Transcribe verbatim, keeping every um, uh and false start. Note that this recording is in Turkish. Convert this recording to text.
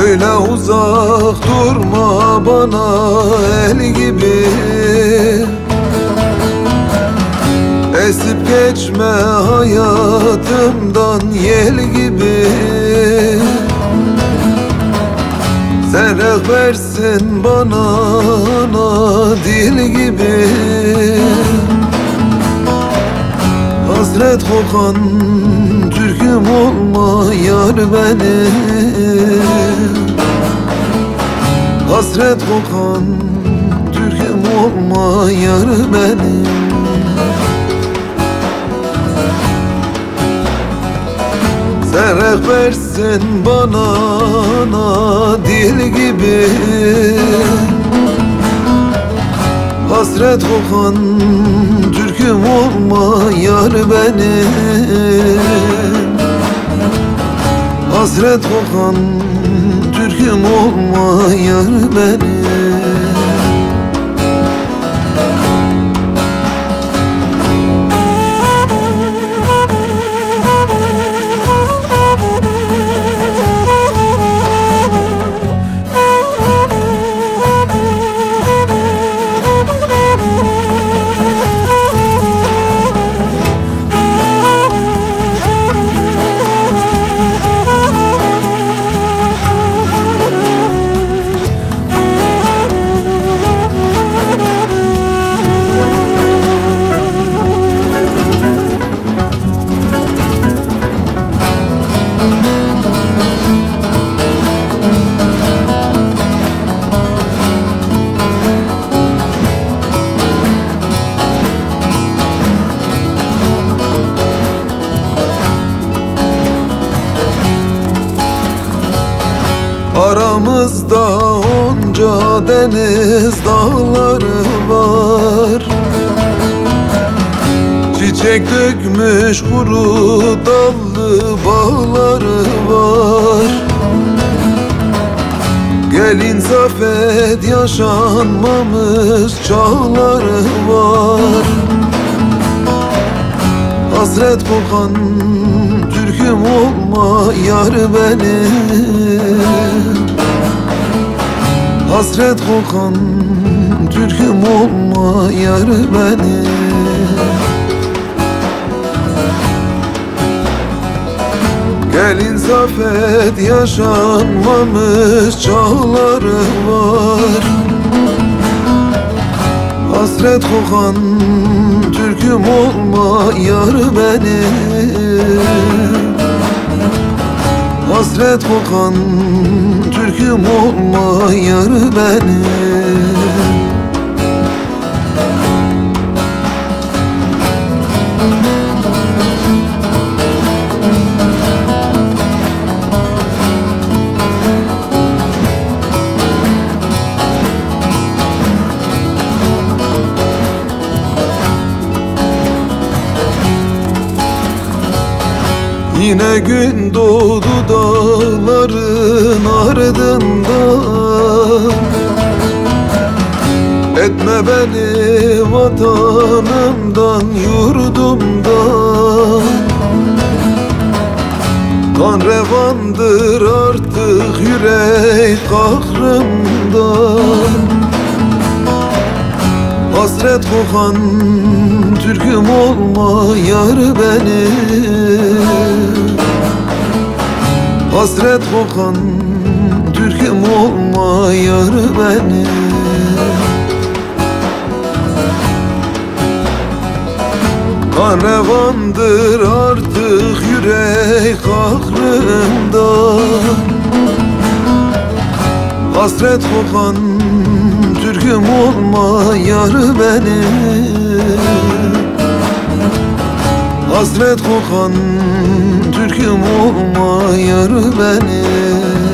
Öyle uzak durma bana el gibi, esip geçme hayatımdan yel gibi. Sen rehbersin bana ana dil gibi, hasret kokan türküm olma yar benim. Hasret kokan türküm olma yar benim. Sen rehbersin bana ana dil gibi, hasret kokan türküm olma yar benim. Hasret kokan türküm olma yar benim. Aramızda onca deniz dağları var, çiçek dökmüş kuru dallı bağları var. Gel insaf et yaşanmamış çağları var. Hasret kokan türküm olma yar benim. Hasret kokan türküm olma yar benim. Gel insaf et yaşanmamış çağları var. Hasret kokan türküm olma yar benim. Hasret kokan türküm olma yar benim. Yine gün doğdu dağların ardından, etme beni vatanımdan yurdumdan. Kan revandır artık yürek kahrımdan. Hasret kokan türküm olma yar benim. Hasret kokan türküm olma yar benim. Kan revandır artık yürek kahrımdan. Hasret kokan türküm olma yar benim. Hasret kokan türküm olma yar benim.